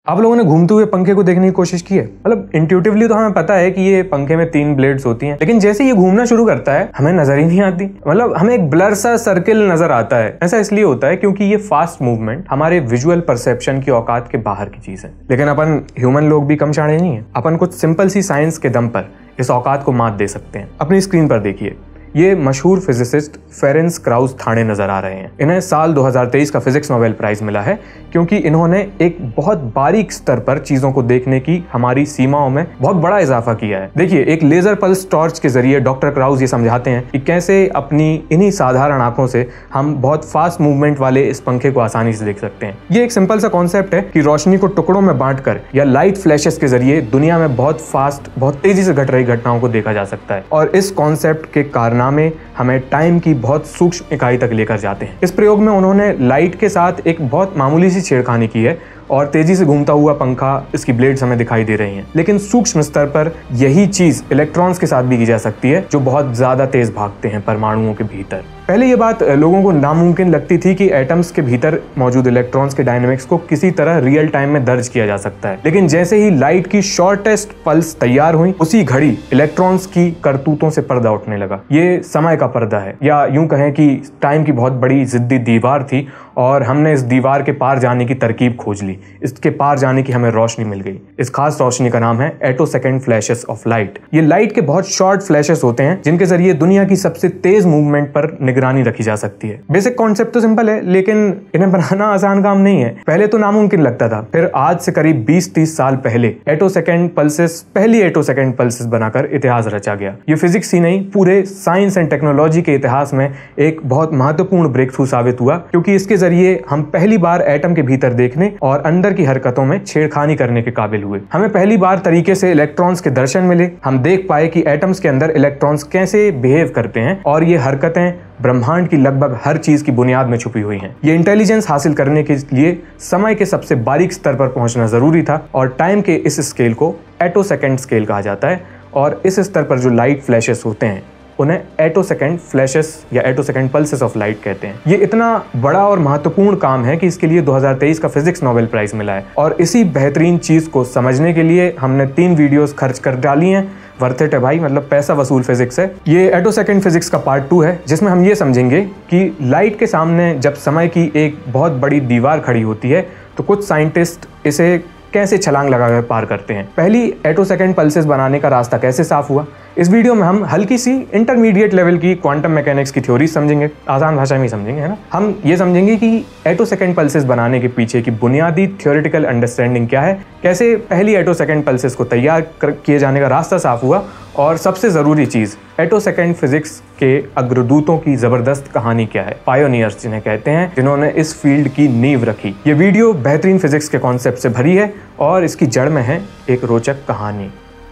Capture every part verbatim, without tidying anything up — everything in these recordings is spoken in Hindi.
आप लोगों ने घूमते हुए पंखे को देखने की कोशिश की है? मतलब इंट्यूटिवली तो हमें पता है कि ये पंखे में तीन ब्लेड्स होती हैं, लेकिन जैसे ये घूमना शुरू करता है हमें नजर ही नहीं आती। मतलब हमें एक ब्लर सा सर्किल नजर आता है। ऐसा इसलिए होता है क्योंकि ये फास्ट मूवमेंट हमारे विजुअल परसेप्शन की औकात के बाहर की चीज है। लेकिन अपन ह्यूमन लोग भी कम शाणे नहीं है। अपन कुछ सिंपल सी साइंस के दम पर इस औकात को मात दे सकते हैं। अपनी स्क्रीन पर देखिए, ये मशहूर फिजिसिस्ट फेरेंस क्राउज थाने नजर आ रहे हैं। इन्हें साल दो हज़ार तेईस का फिजिक्स नोबेल प्राइज मिला है क्योंकि इन्होंने एक बहुत बारीक स्तर पर चीजों को देखने की हमारी सीमाओं में बहुत बड़ा इजाफा किया है। देखिए, एक लेजर पल्स टॉर्च के जरिए डॉक्टर क्राउज ये समझाते हैं कि कैसे अपनी इन्हीं साधारण आंखों से हम बहुत फास्ट मूवमेंट वाले इस पंखे को आसानी से देख सकते हैं। ये एक सिंपल सा कॉन्सेप्ट है कि रोशनी को टुकड़ों में बांटकर या लाइट फ्लैशेस के जरिए दुनिया में बहुत फास्ट, बहुत तेजी से घट रही घटनाओं को देखा जा सकता है। और इस कॉन्सेप्ट के कारनामे हमें टाइम की बहुत सूक्ष्म इकाई तक लेकर जाते हैं। इस प्रयोग में उन्होंने लाइट के साथ एक बहुत मामूली सी छेड़खानी की है और तेजी से घूमता हुआ पंखा, इसकी ब्लेड्स हमें दिखाई दे रही हैं। लेकिन सूक्ष्म स्तर पर यही चीज इलेक्ट्रॉन्स के साथ भी की जा सकती है, जो बहुत ज्यादा तेज भागते हैं परमाणुओं के भीतर। पहले ये बात लोगों को नामुमकिन लगती थी कि एटम्स के भीतर मौजूद इलेक्ट्रॉन्स के डायनेमिक्स को किसी तरह रियल टाइम में दर्ज किया जा सकता है। लेकिन जैसे ही लाइट की शॉर्टेस्ट पल्स तैयार हुई, उसी घड़ी इलेक्ट्रॉन्स की करतूतों से पर्दा उठने लगा। ये समय का पर्दा है, या यूं कहें कि टाइम की बहुत बड़ी जिद्दी दीवार थी और हमने इस दीवार के पार जाने की तरकीब खोज ली। इसके पार जाने की हमें रोशनी मिल गई। इस खास रोशनी का नाम है एटोसेकेंड फ्लैशेस ऑफ लाइट। ये लाइट के बहुत शॉर्ट फ्लैशेस होते हैं जिनके जरिए दुनिया की सबसे तेज मूवमेंट पर निगरानी रखी जा सकती है। बेसिक कॉन्सेप्ट तो सिंपल है, लेकिन इन्हें बनाना आसान काम नहीं है। पहले तो नामुमकिन लगता था, फिर आज से करीब बीस तीस साल पहले एटोसेकेंड पल्सेस, पहली एटोसेकेंड पल्सेस बनाकर इतिहास रचा गया। ये फिजिक्स ही नहीं, पूरे साइंस एंड टेक्नोलॉजी के इतिहास में एक बहुत महत्वपूर्ण ब्रेक थ्रू साबित हुआ, क्योंकि इसके जरिए हम पहली बार एटम के भीतर देखने और अंदर की हरकतों में छेड़खानी करने के काबिल हुए। हमें पहली बार तरीके से इलेक्ट्रॉन्स के दर्शन मिले। हम देख पाए कि एटम्स के अंदर इलेक्ट्रॉन्स कैसे बिहेव करते हैं और ये हरकतें ब्रह्मांड की लगभग हर चीज की बुनियाद में छुपी हुई हैं। ये इंटेलिजेंस हासिल करने के लिए समय के सबसे बारीक स्तर पर पहुंचना जरूरी था और टाइम के इस स्केल को एटोसेकेंड स्केल कहा जाता है। और इस स्तर पर जो लाइट फ्लैशेस होते हैं उन्हें एटोसेकेंड फ्लैशेस या एटोसेकेंड पल्सेस ऑफ लाइट कहते हैं। ये इतना बड़ा और महत्वपूर्ण काम है कि इसके लिए दो हज़ार तेईस का फिजिक्स नोबेल प्राइज मिला है। और इसी बेहतरीन चीज को समझने के लिए हमने तीन वीडियोस खर्च कर डाली हैं। वर्थ इट है भाई, मतलब पैसा वसूल फिजिक्स है। ये एटोसेकेंड फिजिक्स का पार्ट टू है, जिसमें हम ये समझेंगे कि लाइट के सामने जब समय की एक बहुत बड़ी दीवार खड़ी होती है तो कुछ साइंटिस्ट इसे कैसे छलांग लगाकर पार करते हैं। पहली एटोसेकेंड पल्सेस बनाने का रास्ता कैसे साफ हुआ, इस वीडियो में हम हल्की सी इंटरमीडिएट लेवल की क्वांटम मैकेनिक्स की थ्योरी समझेंगे। आसान भाषा में समझेंगे, है ना। हम ये समझेंगे कि एटोसेकेंड पल्सेस बनाने के पीछे की बुनियादी थ्योरेटिकल अंडरस्टैंडिंग क्या है, कैसे पहली एटोसेकेंड पल्सेस को तैयार किए जाने का रास्ता साफ हुआ, और सबसे जरूरी चीज एटोसेकेंड फिजिक्स के अग्रदूतों की जबरदस्त कहानी क्या है, पायोनियर्स जिन्हें कहते हैं, जिन्होंने इस फील्ड की नींव रखी। ये वीडियो बेहतरीन फिजिक्स के कॉन्सेप्ट से भरी है और इसकी जड़ में है एक रोचक कहानी।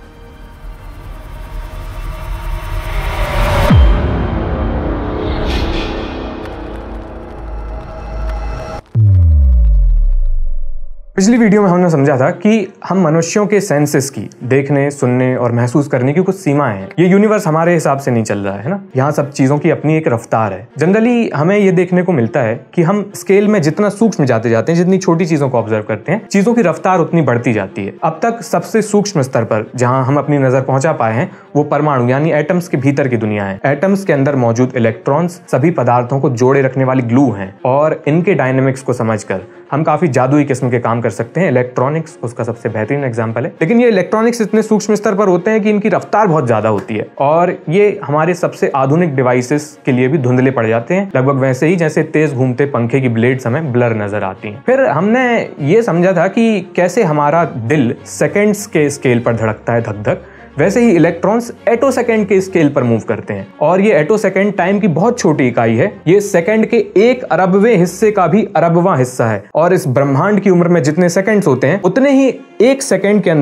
पिछली वीडियो में हमने समझा था कि हम मनुष्यों के सेंसेस की, देखने, सुनने और महसूस करने की कुछ सीमाएं हैं। ये यूनिवर्स हमारे हिसाब से नहीं चल रहा है ना। यहाँ सब चीजों की अपनी एक रफ्तार है। जनरली हमें ये देखने को मिलता है कि हम स्केल में जितना सूक्ष्म जाते जाते हैं, जितनी छोटी चीजों को ऑब्जर्व करते हैं, चीजों की रफ्तार उतनी बढ़ती जाती है। अब तक सबसे सूक्ष्म स्तर पर जहाँ हम अपनी नजर पहुंचा पाए हैं वो परमाणु यानी एटम्स के भीतर की दुनिया है। एटम्स के अंदर मौजूद इलेक्ट्रॉन्स सभी पदार्थों को जोड़े रखने वाली ग्लू हैं और इनके डायनेमिक्स को समझकर हम काफी जादुई किस्म के काम कर सकते हैं। इलेक्ट्रॉनिक्स उसका सबसे बेहतरीन एग्जांपल है। लेकिन ये इलेक्ट्रॉनिक्स इतने सूक्ष्म स्तर पर होते हैं कि इनकी रफ्तार बहुत ज्यादा होती है और ये हमारे सबसे आधुनिक डिवाइसेस के लिए भी धुंधले पड़ जाते हैं, लगभग वैसे ही जैसे तेज घूमते पंखे की ब्लेड्स हमें ब्लर नजर आती हैं। फिर हमने ये समझा था कि कैसे हमारा दिल सेकेंड्स के स्केल पर धड़कता है धक धक, वैसे ही इलेक्ट्रॉन्स एटोसेकेंड के स्केल पर मूव करते हैं। और ये एटोसेकेंड टाइम की बहुत छोटी इकाई है। ये सेकंड के एक अरबवें हिस्से का भी अरबवां हिस्सा है। और इस ब्रह्मांड की उम्र में जितने सेकंड्स होते हैं उतने ही एक सेकंड के अंदर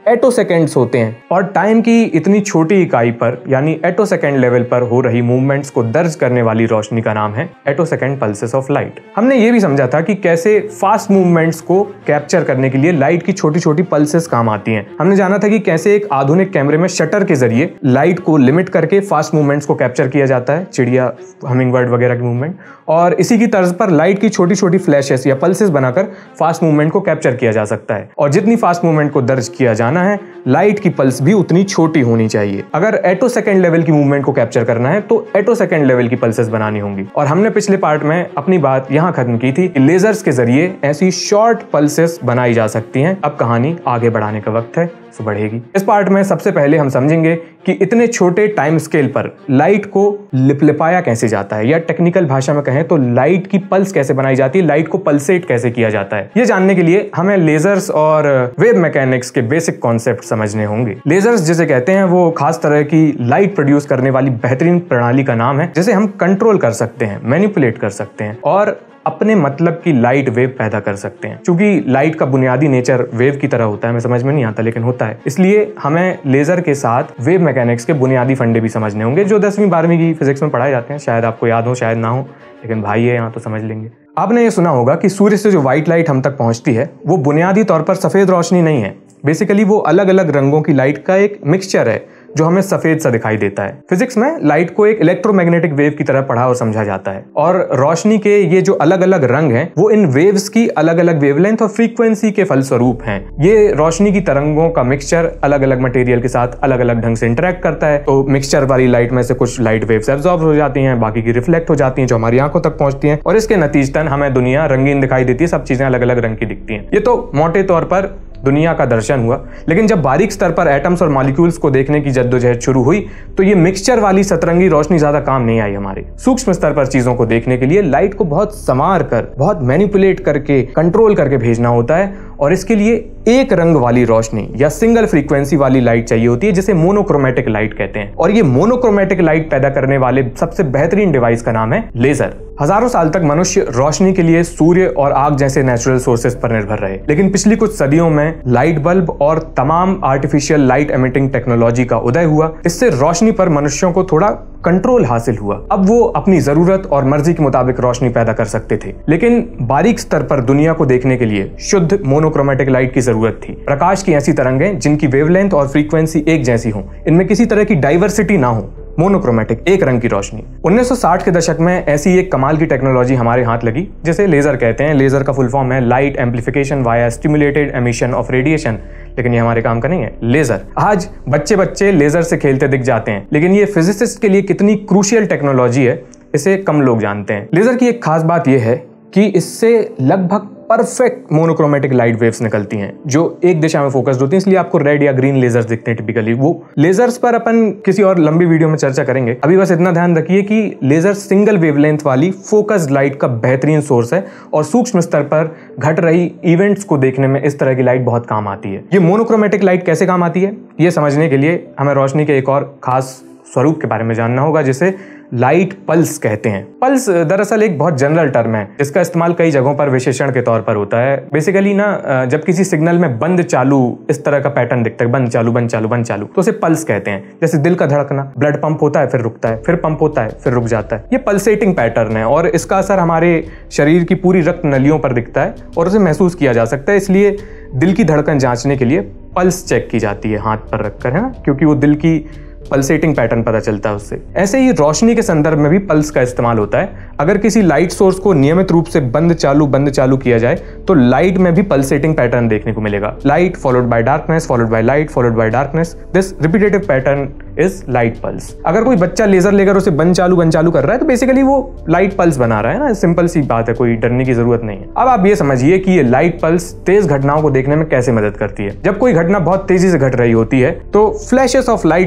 एटो सेकेंड्स होते हैं और टाइम की इतनी छोटी इकाई पर यानी एटो सेकेंड लेवल पर हो रही मूवमेंट्स को दर्ज करने वाली रोशनी का नाम है attosecond pulses of light. हमने ये भी समझा था कि कैसे फास्ट मूवमेंट्स को कैप्चर करने के लिए लाइट की छोटी छोटी पल्सेस काम आती हैं। हमने जाना था कि कैसे एक आधुनिक कैमरे में शटर के जरिए लाइट को लिमिट करके फास्ट मूवमेंट्स को कैप्चर किया जाता है, चिड़िया, हमिंगबर्ड वगैरह की मूवमेंट, और इसी की तर्ज पर लाइट की छोटी छोटी फ्लैशेस या पल्सेस बनाकर फास्ट मूवमेंट को कैप्चर किया जा सकता है। और जितनी फास्ट मूवमेंट को दर्ज किया जाना है, लाइट की पल्स भी उतनी छोटी होनी चाहिए। अगर एटो सेकेंड लेवल की मूवमेंट को कैप्चर करना है तो एटो सेकेंड लेवल की पल्सेस बनानी होंगी। और हमने पिछले पार्ट में अपनी बात यहां खत्म की थी कि लेजर्स के जरिए ऐसी शॉर्ट पल्सेस बनाई जा सकती हैं। अब कहानी आगे बढ़ाने का वक्त है, सो बढ़ेगी। इस पार्ट में सबसे पहले हम समझेंगे कि इतने छोटे टाइम स्केल पर लाइट को लिपलिपाया कैसे जाता है, या टेक्निकल भाषा में कहें तो लाइट की पल्स कैसे बनाई जाती है, लाइट को पल्सेट कैसे किया जाता है। ये जानने के लिए हमें लेजर्स और वेव मैकेनिक्स के बेसिक कॉन्सेप्ट समझने होंगे। लेजर्स जिसे कहते हैं वो खास तरह की लाइट प्रोड्यूस करने वाली बेहतरीन प्रणाली का नाम है, जिसे हम कंट्रोल कर सकते हैं, मैनिपुलेट कर सकते हैं और अपने मतलब की लाइट वेव पैदा कर सकते हैं। क्योंकि लाइट का बुनियादी नेचर वेव की तरह होता है, मैं समझ में नहीं आता लेकिन होता है, इसलिए हमें लेजर के साथ वेव मैकेनिक्स के बुनियादी फंडे भी समझने होंगे जो दसवीं बारहवीं की फिजिक्स में पढ़ाए जाते हैं। शायद आपको याद हो, शायद ना हो, लेकिन भाई है यहाँ तो समझ लेंगे। आपने ये सुना होगा कि सूर्य से जो व्हाइट लाइट हम तक पहुंचती है वो बुनियादी तौर पर सफेद रोशनी नहीं है। बेसिकली वो अलग अलग रंगों की लाइट का एक मिक्सचर है जो हमें सफेद सा दिखाई देता है। फिजिक्स में लाइट को एक इलेक्ट्रोमैग्नेटिक वेव की तरह पढ़ा और समझा जाता है, और रोशनी के ये जो अलग अलग रंग हैं वो इन वेव्स की अलग अलग वेवलेंथ और फ्रीक्वेंसी के फलस्वरूप हैं। ये रोशनी की तरंगों का मिक्सचर अलग अलग मटेरियल के साथ अलग अलग ढंग से इंटरेक्ट करता है। तो मिक्सचर वाली लाइट में से कुछ लाइट वेव्स एब्जॉर्ब हो जाती हैं, बाकी की रिफ्लेक्ट हो जाती हैं जो हमारी आंखों तक पहुंचती हैं, और इसके नतीजतन हमें दुनिया रंगीन दिखाई देती है, सब चीजें अलग अलग रंग की दिखती हैं। ये तो मोटे तौर पर दुनिया का दर्शन हुआ। लेकिन जब बारीक स्तर पर एटम्स और मॉलिक्यूल्स को देखने की जद्दोजहद शुरू हुई तो ये मिक्सचर वाली सतरंगी रोशनी ज्यादा काम नहीं आई। हमारे सूक्ष्म स्तर पर चीजों को देखने के लिए लाइट को बहुत संवार कर, बहुत मैनिपुलेट करके, कंट्रोल करके भेजना होता है, और इसके लिए एक रंग वाली रोशनी या सिंगल फ्रीक्वेंसी वाली लाइट चाहिए होती है, जिसे मोनोक्रोमेटिक लाइट कहते हैं। और ये मोनोक्रोमेटिक लाइट पैदा करने वाले सबसे बेहतरीन डिवाइस का नाम है लेजर। हजारों साल तक मनुष्य रोशनी के लिए सूर्य और आग जैसे नेचुरल सोर्सेज पर निर्भर रहे, लेकिन पिछली कुछ सदियों में लाइट बल्ब और तमाम आर्टिफिशियल लाइट एमिटिंग टेक्नोलॉजी का उदय हुआ। इससे रोशनी पर मनुष्यों को थोड़ा कंट्रोल हासिल हुआ। अब वो अपनी जरूरत और मर्जी के मुताबिक रोशनी पैदा कर सकते थे, लेकिन बारीक स्तर पर दुनिया को देखने के लिए शुद्ध मोनोक्रोमेटिक लाइट की जरूरत थी। प्रकाश की ऐसी तरंगें जिनकी वेवलेंथ और फ्रीक्वेंसी एक जैसी हो, इनमें किसी तरह की डाइवर्सिटी ना हो, मोनोक्रोमेटिक एक रंग की रोशनी। उन्नीस सौ साठ के दशक में ऐसी एक कमाल की टेक्नोलॉजी हमारे हाथ लगी जिसे लेजर कहते हैं। लेजर का फुल फॉर्म है light amplification via stimulated emission of radiation, लेकिन ये हमारे काम का नहीं है। लेजर, आज बच्चे बच्चे लेजर से खेलते दिख जाते हैं, लेकिन ये फिजिसिस्ट के लिए कितनी क्रूशियल टेक्नोलॉजी है इसे कम लोग जानते हैं। लेजर की एक खास बात यह है कि इससे लगभग परफेक्ट मोनोक्रोमेटिक लाइट वेव्स निकलती हैं जो एक दिशा में फोकस्ड होती हैं, इसलिए आपको रेड या ग्रीन लेजर्स दिखते हैं टिपिकली। वो लेजर्स पर अपन किसी और लंबी वीडियो में चर्चा करेंगे। अभी बस इतना ध्यान रखिए कि लेजर सिंगल वेवलेंथ वाली फोकस्ड लाइट का बेहतरीन सोर्स है, और सूक्ष्म स्तर पर घट रही इवेंट्स को देखने में इस तरह की लाइट बहुत काम आती है। ये मोनोक्रोमेटिक लाइट कैसे काम आती है, ये समझने के लिए हमें रोशनी के एक और खास स्वरूप के बारे में जानना होगा जिसे लाइट पल्स कहते हैं। पल्स दरअसल एक बहुत जनरल टर्म है, इसका इस्तेमाल कई जगहों पर विशेषण के तौर पर होता है। बेसिकली ना, जब किसी सिग्नल में बंद चालू इस तरह का पैटर्न दिखता है, बंद चालू बंद चालू बंद चालू, तो उसे पल्स कहते हैं। जैसे दिल का धड़कना, ब्लड पंप होता है फिर रुकता है, फिर पंप होता है फिर रुक जाता है, ये पल्सेटिंग पैटर्न है, और इसका असर हमारे शरीर की पूरी रक्त नलियों पर दिखता है और उसे महसूस किया जा सकता है। इसलिए दिल की धड़कन जांचने के लिए पल्स चेक की जाती है हाथ पर रखकर, है ना, क्योंकि वो दिल की पल्सेटिंग पैटर्न पता चलता है उससे। ऐसे ही रोशनी के संदर्भ में भी पल्स का इस्तेमाल होता है। अगर किसी लाइट सोर्स को नियमित रूप से बंद चालू बंद चालू किया जाए तो लाइट में भी पल्सेटिंग पैटर्न देखने को मिलेगा। Light followed by darkness followed by light followed by darkness, this repetitive pattern is light pulse. अगर कोई बच्चा लेजर लेकर उसे बंद चालू बंद चालू कर रहा है तो बेसिकली वो लाइट पल्स बना रहा है ना, सिंपल सी बात है, कोई डरने की जरूरत नहीं है। अब आप ये समझिए कि ये लाइट पल्स तेज घटनाओं को देखने में कैसे मदद करती है। जब कोई घटना बहुत तेजी से घट रही होती है तो फ्लैशेस ऑफ लाइट से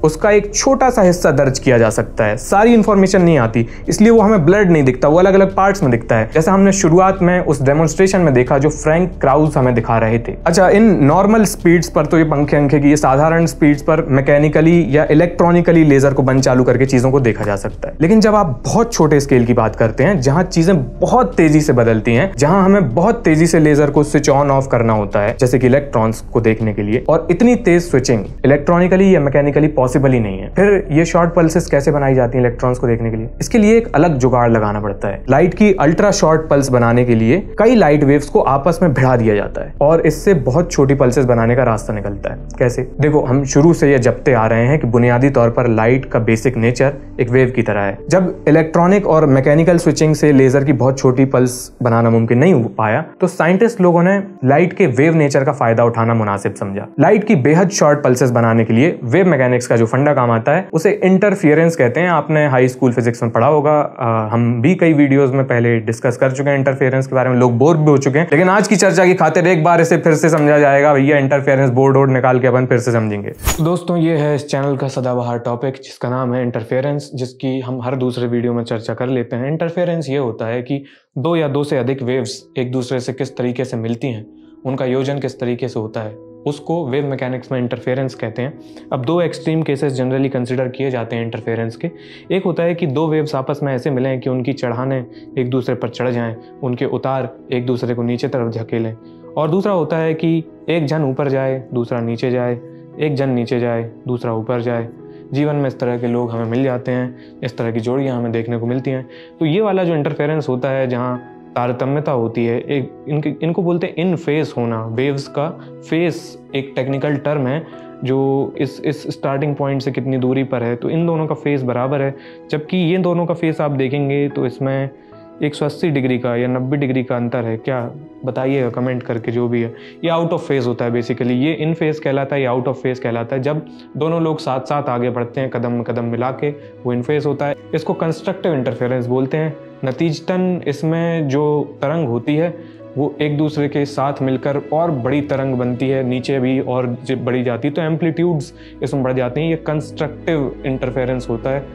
उसका एक छोटा सा हिस्सा दर्ज किया जा सकता है, सारी इंफॉर्मेशन नहीं आती, इसलिए वो हमें ब्लर्ड नहीं दिखता, वो अलग अलग पार्ट्स में दिखता है, जैसा हमने शुरुआत में उस डेमोन्स्ट्रेशन में देखा जो फ्रैंक क्राउज हमें दिखा रहे थे। अच्छा, इन नॉर्मल स्पीड्स पर तो ये पंखे अंखे की, ये साधारण स्पीड्स पर मैकेनिकली या इलेक्ट्रॉनिकली लेजर को बंद चालू करके चीजों को देखा जा सकता है। लेकिन जब आप बहुत छोटे स्केल की बात करते हैं, जहां चीजें बहुत तेजी से बदलती हैं, जहां हमें बहुत तेजी से लेजर को स्विच ऑन ऑफ करना होता है, जैसे कि इलेक्ट्रॉन्स को देखने के लिए, और इतनी तेज स्विचिंग इलेक्ट्रॉनिकली या मैकेनिकली पॉसिबल ही नहीं है, फिर ये शॉर्ट पल्सेस कैसे बनाई जाती हैं इलेक्ट्रॉन्स को देखने के लिए? इसके लिए एक अलग जुगाड़ लगाना पड़ता है। लाइट की अल्ट्रा शॉर्ट पल्स बनाने के लिए कई लाइट वेव्स को आपस में भिड़ा दिया जाता है और इससे बहुत छोटी पल्सेस बनाने का रास्ता निकलता है। कैसे? देखो, हम शुरू से ये जपते आ रहे हैं कि बुनियादी तौर पर लाइट का बेसिक नेचर एक वेव की तरह है। जब इलेक्ट्रॉनिक और मैकेनिकल स्विचिंग से लेजर की बहुत छोटी पल्स बनाना मुमकिन नहीं हो पाया, तो साइंटिस्ट लोगों ने लाइट के वेव नेचर का फायदा उठाना मुनासिब समझा। लाइट की बेहद शॉर्ट पल्सेस बनाने के लिए वेव मैकेनिक्स का जो फंडा काम आता है उसे इंटरफियरेंस कहते हैं। आपने हाई स्कूल फिजिक्स में पढ़ा होगा, आ, हम भी कई वीडियोस में पहले डिस्कस कर चुके हैं इंटरफेरेंस के बारे में, लोग बोर भी हो चुके हैं, लेकिन आज की चर्चा की खातिर एक बार इसे फिर से समझा जाएगा। भैया इंटरफेरेंस बोर्ड वोर्ड निकाल के अपन फिर से समझेंगे। तो दोस्तों, ये है इस चैनल का सदाबहार टॉपिक जिसका नाम है इंटरफेरेंस, जिसकी हम हर दूसरे वीडियो में चर्चा कर लेते हैं। इंटरफेरेंस ये होता है कि दो या दो से अधिक वेव्स एक दूसरे से किस तरीके से मिलती हैं, उनका योजन किस तरीके से होता है, उसको वेव मैकेनिक्स में इंटरफेरेंस कहते हैं। अब दो एक्सट्रीम केसेस जनरली कंसिडर किए जाते हैं इंटरफेरेंस के। एक होता है कि दो वेव्स आपस में ऐसे मिलें कि उनकी चढ़ाने एक दूसरे पर चढ़ जाएं, उनके उतार एक दूसरे को नीचे तरफ धकेलें। और दूसरा होता है कि एक जन ऊपर जाए, दूसरा नीचे जाए, एक जन नीचे जाए, दूसरा ऊपर जाए। जीवन में इस तरह के लोग हमें मिल जाते हैं, इस तरह की जोड़ियाँ हमें देखने को मिलती हैं। तो ये वाला जो इंटरफेरेंस होता है, जहाँ तारतम्यता होती है, एक इनके इनको बोलते हैं इन फेस होना। वेव्स का फेस एक टेक्निकल टर्म है जो इस इस स्टार्टिंग पॉइंट से कितनी दूरी पर है, तो इन दोनों का फेस बराबर है। जबकि ये दोनों का फेस आप देखेंगे तो इसमें एक सौ अस्सी डिग्री का या नब्बे डिग्री का अंतर है। क्या बताइएगा कमेंट करके, जो भी है। ये आउट ऑफ फेस होता है बेसिकली। ये इन फेस कहलाता है, ये आउट ऑफ फेस कहलाता है। जब दोनों लोग साथ साथ आगे बढ़ते हैं, कदम कदम मिला के, वो इन फेस होता है। इसको कंस्ट्रक्टिव इंटरफेरेंस बोलते हैं। नतीजतन इसमें जो तरंग होती है वो एक दूसरे के साथ मिलकर और बड़ी तरंग बनती है, नीचे भी और बड़ी जाती है, तो एम्पलीट्यूड्स इसमें बढ़ जाते हैं। ये कंस्ट्रक्टिव इंटरफेरेंस होता है।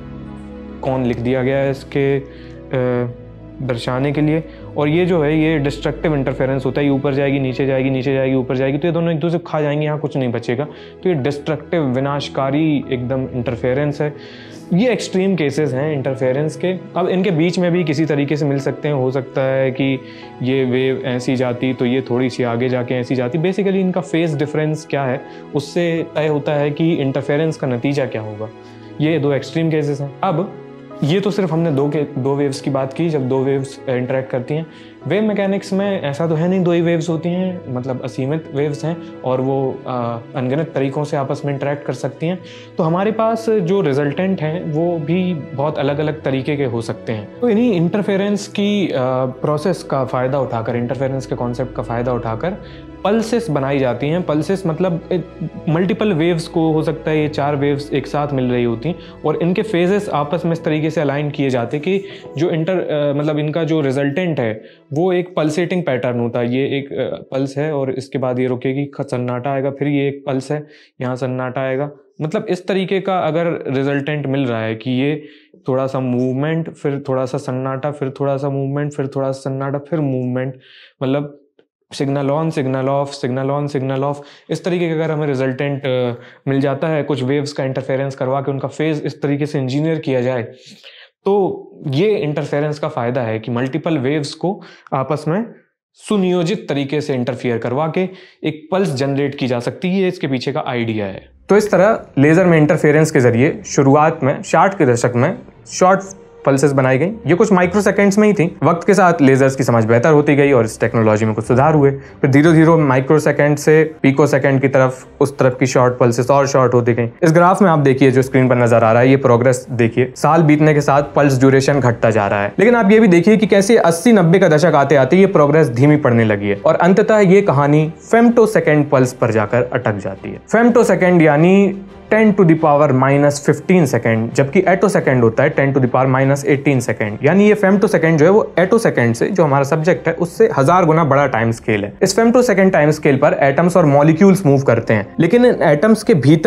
कौन लिख दिया गया है इसके दर्शाने के लिए। और ये जो है ये डिस्ट्रक्टिव इंटरफेरेंस होता है। ये ऊपर जाएगी, नीचे जाएगी, नीचे जाएगी, ऊपर जाएगी, तो ये दोनों एक दूसरे को खा जाएंगे, यहाँ कुछ नहीं बचेगा। तो ये डिस्ट्रक्टिव, विनाशकारी एकदम इंटरफेरेंस है। ये एक्सट्रीम केसेस हैं इंटरफेरेंस के। अब इनके बीच में भी किसी तरीके से मिल सकते हैं। हो सकता है कि ये वेव ऐसी जाती तो ये थोड़ी सी आगे जाके ऐसी जाती। बेसिकली इनका फेस डिफरेंस क्या है उससे तय होता है कि इंटरफेरेंस का नतीजा क्या होगा। ये दो एक्सट्रीम केसेस हैं। अब ये तो सिर्फ हमने दो के दो वेव्स की बात की, जब दो वेव्स इंटरेक्ट करती हैं। वेव मैकेनिक्स में ऐसा तो है नहीं दो ही वेव्स होती हैं, मतलब असीमित वेव्स हैं और वो अनगिनत तरीक़ों से आपस में इंटरेक्ट कर सकती हैं। तो हमारे पास जो रिजल्टेंट हैं वो भी बहुत अलग अलग तरीके के हो सकते हैं। तो इन्हीं इंटरफेरेंस की प्रोसेस का फ़ायदा उठाकर, इंटरफेरेंस के कॉन्सेप्ट का फ़ायदा उठाकर पल्सेस बनाई जाती हैं। पल्सेस मतलब मल्टीपल वेव्स को, हो सकता है ये चार वेव्स एक साथ मिल रही होती और इनके फेजेस आपस में इस तरीके से अलाइन किए जाते कि जो इंटर मतलब इनका जो रिजल्टेंट है वो एक पल्सेटिंग पैटर्न होता है। ये एक पल्स है और इसके बाद ये रुकेगी, सन्नाटा आएगा, फिर ये एक पल्स है, यहाँ सन्नाटा आएगा। मतलब इस तरीके का अगर रिजल्टेंट मिल रहा है कि ये थोड़ा सा मूवमेंट, फिर थोड़ा सा सन्नाटा, फिर थोड़ा सा मूवमेंट, फिर थोड़ा सा सन्नाटा, फिर मूवमेंट, मतलब signal on signal off, signal on signal off, इस तरीके का अगर हमें रिजल्टेंट मिल जाता है, कुछ वेव्स का इंटरफेरेंस करवा के उनका फेज इस तरीके से इंजीनियर किया जाए, तो ये इंटरफेरेंस का फायदा है कि मल्टीपल वेव्स को आपस में सुनियोजित तरीके से इंटरफियर करवा के एक पल्स जनरेट की जा सकती है। इसके पीछे का आइडिया है। तो इस तरह लेजर में इंटरफेरेंस के जरिए शुरुआत में साठ के दशक में शॉर्ट पल्सेस बनाई गई। ये कुछ माइक्रो सेकेंड्स में ही थी। वक्त के साथ लेजर्स की समझ बेहतर होती गई और इस टेक्नोलॉजी में कुछ सुधार हुए। फिर धीरे धीरे माइक्रो सेकेंड से पिको सेकेंड की तरफ, उस तरफ की शॉर्ट पल्सेस और शॉर्ट होती गई। इस ग्राफ में आप देखिए जो स्क्रीन पर नजर आ रहा है, ये प्रोग्रेस देखिए। साल बीतने के साथ पल्स ड्यूरेशन घटता जा रहा है, लेकिन आप ये भी देखिए कि कैसे अस्सी नब्बे का दशक आते आते ये प्रोग्रेस धीमी पड़ने लगी है और अंततः ये कहानी फेम्टो सेकेंड पल्स पर जाकर अटक जाती है। फेम्टो सेकेंड यानी ten to the power minus fifteen second, जबकि एटो सेकेंड होता है ten to the power minus eighteen second. यानी ये फेम्टो सेकेंड जो है वो एटो सेकेंड से, जो हमारा सब्जेक्ट है, उससे हजार गुना बड़ा टाइम स्केल है। इस फेम्टो सेकेंड टाइम स्केल पर एटम्स और मॉलिक्यूल्स मूव करते हैं, लेकिन इन एटम्स के भीतर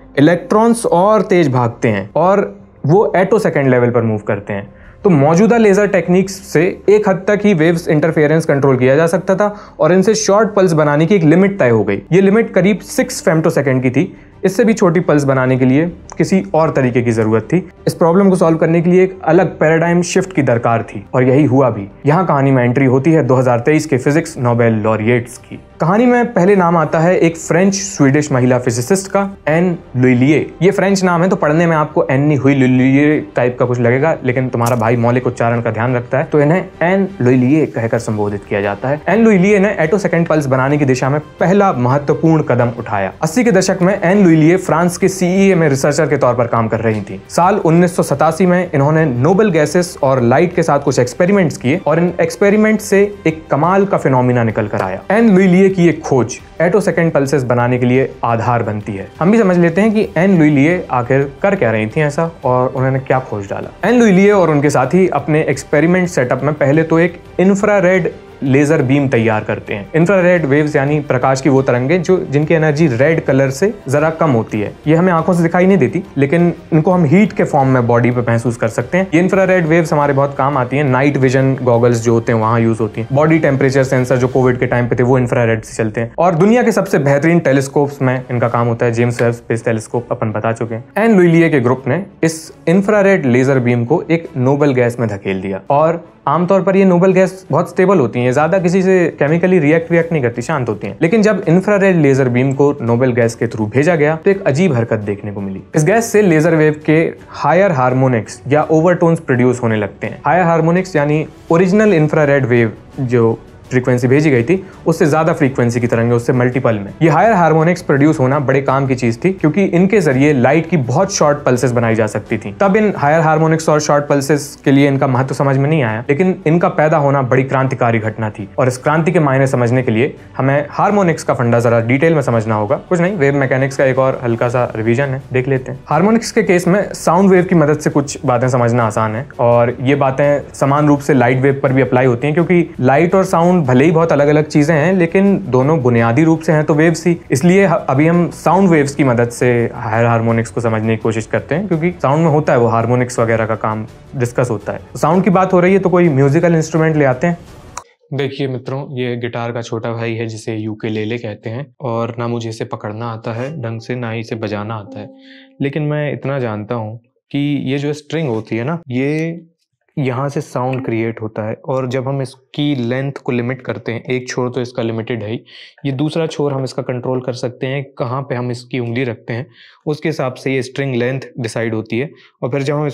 इलेक्ट्रॉन्स और तेज भागते हैं और वो एटो सेकेंड लेवल पर मूव करते हैं। तो मौजूदा लेज़र टेक्निक्स से एक हद तक ही वेव्स इंटरफेरेंस कंट्रोल किया जा सकता था और इनसे शॉर्ट पल्स बनाने की एक लिमिट तय हो गई। ये लिमिट करीब सिक्स फेम्टो सेकेंड की थी। इससे भी छोटी पल्स बनाने के लिए किसी और तरीके की जरूरत थी। इस प्रॉब्लम को सॉल्व करने के लिए एक अलग पैराडाइम शिफ्ट की दरकार थी और यही हुआ भी। यहाँ कहानी में एंट्री होती है दो हज़ार तेईस के फिजिक्स नोबेल लॉरिएट्स की। कहानी में पहले नाम आता है एक फ्रेंच स्वीडिश महिला फिजिसिस्ट का, एन लुइलिए। ये फ्रेंच नाम है तो पढ़ने में आपको एनी हुई लुइलिए टाइप का कुछ लगेगा, लेकिन तुम्हारा भाई मौलिक उच्चारण का ध्यान रखता है तो इन्हें एन लुइलिए कहकर संबोधित किया जाता है। एन लुइलिए ने एटो सेकेंड पल्स बनाने की दिशा में पहला महत्वपूर्ण कदम उठाया। अस्सी के दशक में एन लुइलिए फ्रांस के सीईए में रिसर्चर के तौर पर काम कर रही थी। साल उन्नीस सौ सतासी में इन्होंने नोबल गैसेस और लाइट के साथ कुछ एक्सपेरिमेंट्स किए और इन एक्सपेरिमेंट से एक कमाल का फिनोमिना निकल कर आया। एन लुइलिए की एक खोज एटो सेकेंड पल्सेस बनाने के लिए आधार बनती है। हम भी समझ लेते हैं कि एन लुइलिए आखिर कर क्या रही थी ऐसा और उन्होंने क्या खोज डाला। एन लुइलिए और उनके साथी अपने एक्सपेरिमेंट सेटअप में पहले तो एक इंफ्रारेड लेजर बीम तैयार करते हैं। इंफ्रारेड वेव्स यानी प्रकाश की वो तरंगे जो जिनकी एनर्जी रेड कलर से जरा कम होती है। ये हमें आंखों से दिखाई नहीं देती, लेकिन इनको हम हीट के फॉर्म में बॉडी पे महसूस कर सकते हैं। ये इंफ्रारेड वेव्स हमारे बहुत काम आती हैं। नाइट विजन गॉगल्स जो होते हैं वहां यूज होती हैं। बॉडी टेम्परेचर सेंसर जो कोविड के टाइम पे थे वो इंफ्रारेड से चलते हैं और दुनिया के सबसे बेहतरीन टेलीस्कोप्स में इनका काम होता है। जेम्स वेब स्पेस टेलीस्कोप अपन बता चुके हैं। एन लुइलिए के ग्रुप ने इस इंफ्रारेड लेजर बीम को एक नोबल गैस में धकेल दिया और आमतौर पर ये नोबल गैस बहुत स्टेबल होती हैं, ज्यादा किसी से केमिकली रिएक्ट रिएक्ट नहीं करती, शांत होती हैं। लेकिन जब इंफ्रारेड लेजर बीम को नोबल गैस के थ्रू भेजा गया तो एक अजीब हरकत देखने को मिली। इस गैस से लेजर वेव के हायर हार्मोनिक्स या ओवरटोन्स प्रोड्यूस होने लगते हैं। हायर हार्मोनिक्स यानी ओरिजिनल इंफ्रारेड वेव जो फ्रीक्वेंसी भेजी गई थी उससे ज्यादा फ्रीक्वेंसी की तरंगे, उससे मल्टीपल में। ये हायर हार्मोनिक्स प्रोड्यूस होना बड़े काम की चीज थी क्योंकि इनके जरिए लाइट की बहुत शॉर्ट पल्सेस बनाई जा सकती थी। तब इन हायर हार्मोनिक्स और शॉर्ट पल्सेस के लिए इनका महत्व समझ में नहीं आया, लेकिन इनका पैदा होना बड़ी क्रांतिकारी घटना थी और इस क्रांति के मायने समझने के लिए हमें हार्मोनिक्स का फंडा जरा डिटेल में समझना होगा। कुछ नहीं, वेव मैकेनिक्स का एक और हल्का सा रिवीजन है, देख लेते हैं। हार्मोनिक्स के केस में साउंड वेव की मदद से कुछ बातें समझना आसान है और ये बातें समान रूप से लाइट वेव पर भी अप्लाई होती हैं क्योंकि लाइट और साउंड भले ही बहुत अलग अलग चीजें हैं लेकिन दोनों बुनियादी रूप से हैं तो वेव्स ही। इसलिए अभी हम साउंड वेव्स की मदद से हायर हार्मोनिक्स को समझने की कोशिश करते हैं क्योंकि साउंड में होता है वो हार्मोनिक्स वगैरह का काम डिस्कस होता है। साउंड की बात हो रही है तो कोई म्यूजिकल इंस्ट्रूमेंट ले आते हैं। देखिए मित्रों, ये गिटार का छोटा भाई है जिसे यूकेलेले कहते हैं और ना मुझे इसे पकड़ना आता है ढंग से, ना ही इसे बजाना आता है, लेकिन मैं इतना जानता हूँ कि ये जो स्ट्रिंग होती है ना, ये यहाँ से साउंड क्रिएट होता है और जब हम इसकी लेंथ को लिमिट करते हैं, एक छोर तो इसका लिमिटेड है ही, ये दूसरा छोर हम इसका कंट्रोल कर सकते हैं कहाँ पे हम इसकी उंगली रखते हैं, उसके हिसाब से ये स्ट्रिंग लेंथ डिसाइड होती है और फिर जब हम इस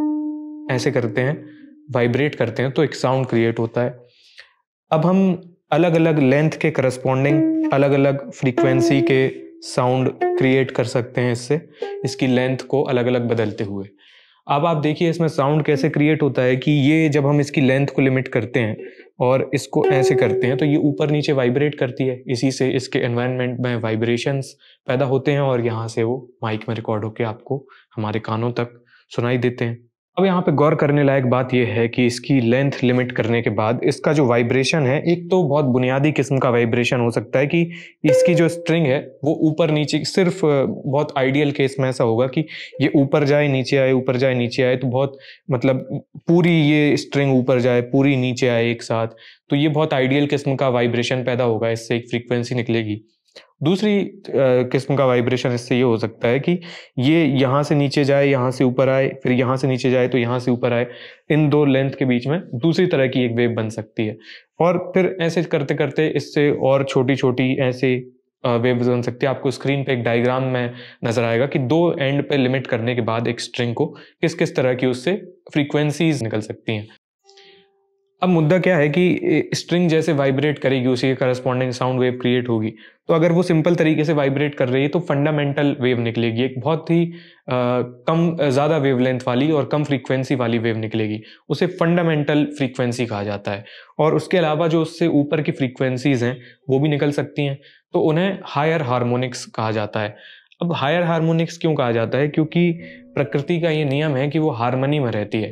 पर ऐसे करते हैं, वाइब्रेट करते हैं तो एक साउंड क्रिएट होता है। अब हम अलग अलग लेंथ के करस्पॉन्डिंग अलग अलग फ्रीक्वेंसी के साउंड क्रिएट कर सकते हैं इससे, इसकी लेंथ को अलग अलग बदलते हुए। अब आप देखिए इसमें साउंड कैसे क्रिएट होता है कि ये जब हम इसकी लेंथ को लिमिट करते हैं और इसको ऐसे करते हैं तो ये ऊपर नीचे वाइब्रेट करती है, इसी से इसके एनवायरनमेंट में वाइब्रेशंस पैदा होते हैं और यहाँ से वो माइक में रिकॉर्ड होकर आपको हमारे कानों तक सुनाई देते हैं। अब यहाँ पे गौर करने लायक बात यह है कि इसकी लेंथ लिमिट करने के बाद इसका जो वाइब्रेशन है, एक तो बहुत बुनियादी किस्म का वाइब्रेशन हो सकता है कि इसकी जो स्ट्रिंग है वो ऊपर नीचे, सिर्फ बहुत आइडियल केस में ऐसा होगा कि ये ऊपर जाए नीचे आए, ऊपर जाए नीचे आए, तो बहुत मतलब पूरी ये स्ट्रिंग ऊपर जाए पूरी नीचे आए एक साथ, तो ये बहुत आइडियल किस्म का वाइब्रेशन पैदा होगा, इससे एक फ्रीक्वेंसी निकलेगी। दूसरी किस्म का वाइब्रेशन इससे ये हो सकता है कि ये यहाँ से नीचे जाए, यहाँ से ऊपर आए, फिर यहाँ से नीचे जाए तो यहाँ से ऊपर आए, इन दो लेंथ के बीच में दूसरी तरह की एक वेव बन सकती है और फिर ऐसे करते करते इससे और छोटी छोटी ऐसे वेव्स बन सकती है। आपको स्क्रीन पे एक डायग्राम में नजर आएगा कि दो एंड पे लिमिट करने के बाद एक स्ट्रिंग को किस किस तरह की उससे फ्रीक्वेंसीज निकल सकती हैं। अब मुद्दा क्या है कि स्ट्रिंग जैसे वाइब्रेट करेगी उसी के करस्पॉन्डिंग साउंड वेव क्रिएट होगी, तो अगर वो सिंपल तरीके से वाइब्रेट कर रही है तो फंडामेंटल वेव निकलेगी, एक बहुत ही आ, कम ज़्यादा वेवलेंथ वाली और कम फ्रीक्वेंसी वाली वेव निकलेगी, उसे फंडामेंटल फ्रीक्वेंसी कहा जाता है। और उसके अलावा जो उससे ऊपर की फ्रीक्वेंसीज हैं वो भी निकल सकती हैं, तो उन्हें हायर हार्मोनिक्स कहा जाता है। अब हायर हार्मोनिक्स क्यों कहा जाता है? क्योंकि प्रकृति का ये नियम है कि वो हार्मनी में रहती है,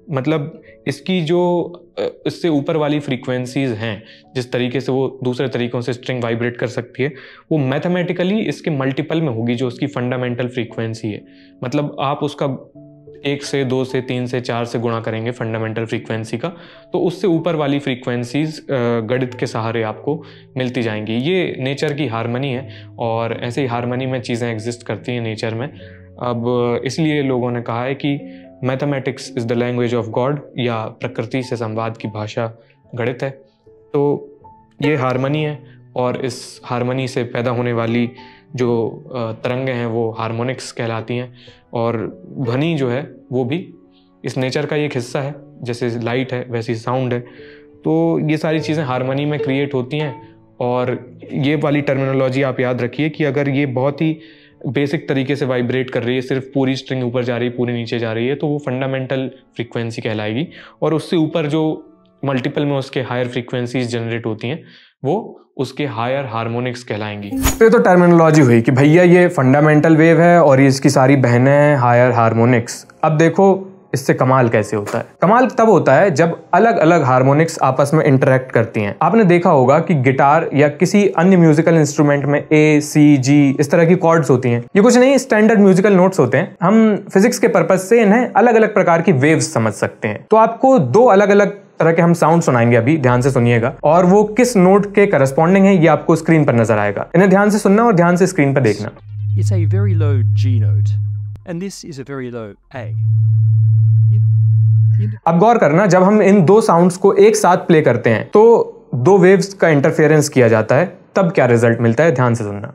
मतलब इसकी जो इससे ऊपर वाली फ्रीक्वेंसीज हैं, जिस तरीके से वो दूसरे तरीकों से स्ट्रिंग वाइब्रेट कर सकती है, वो मैथमेटिकली इसके मल्टीपल में होगी जो उसकी फंडामेंटल फ्रीक्वेंसी है। मतलब आप उसका एक से दो से तीन से चार से गुणा करेंगे फंडामेंटल फ्रीक्वेंसी का, तो उससे ऊपर वाली फ्रीक्वेंसीज गणित के सहारे आपको मिलती जाएंगी। ये नेचर की हारमनी है और ऐसे ही हारमनी में चीज़ें एग्जिस्ट करती हैं नेचर में। अब इसलिए लोगों ने कहा है कि mathematics is the language of God, या प्रकृति से संवाद की भाषा गणित है। तो ये हारमनी है और इस हारमनी से पैदा होने वाली जो तरंगें हैं वो हार्मोनिक्स कहलाती हैं, और ध्वनि जो है वो भी इस नेचर का एक हिस्सा है। जैसे लाइट है वैसी साउंड है। तो ये सारी चीज़ें हारमनी में क्रिएट होती हैं। और ये वाली टर्मिनोलॉजी आप याद रखिए कि अगर ये बहुत ही बेसिक तरीके से वाइब्रेट कर रही है, सिर्फ पूरी स्ट्रिंग ऊपर जा रही है पूरी नीचे जा रही है, तो वो फंडामेंटल फ्रीक्वेंसी कहलाएगी। और उससे ऊपर जो मल्टीपल में उसके हायर फ्रीक्वेंसीज जनरेट होती हैं वो उसके हायर हार्मोनिक्स कहलाएंगी। तो ये तो टर्मिनोलॉजी हुई कि भैया ये फंडामेंटल वेव है और ये इसकी सारी बहनें हैं हायर हार्मोनिक्स। अब देखो इससे कमाल कैसे होता है। कमाल तब होता है जब अलग अलग हार्मोनिक्स आपस में इंटरेक्ट करती हैं। आपने देखा होगा कि गिटार या किसी अन्य म्यूजिकल इंस्ट्रूमेंट में ए, सी, जी इस तरह की कॉर्ड्स होती हैं। ये कुछ नहीं स्टैंडर्ड म्यूजिकल नोट्स होते हैं। हम फिजिक्स के पर्पज से इन्हें अलग अलग प्रकार की वेव्स समझ सकते हैं। तो आपको दो अलग अलग तरह के हम साउंड सुनाएंगे, अभी ध्यान से सुनिएगा, और वो किस नोट के करस्पॉन्डिंग है ये आपको स्क्रीन पर नजर आएगा। इन्हें ध्यान से सुनना और ध्यान से स्क्रीन पर देखना। It's a very low G note and this is a very low A. अब गौर करना, जब हम इन दो साउंड्स को एक साथ प्ले करते हैं तो दो वेव्स का इंटरफेरेंस किया जाता है, तब क्या रिजल्ट मिलता है, ध्यान से सुनना।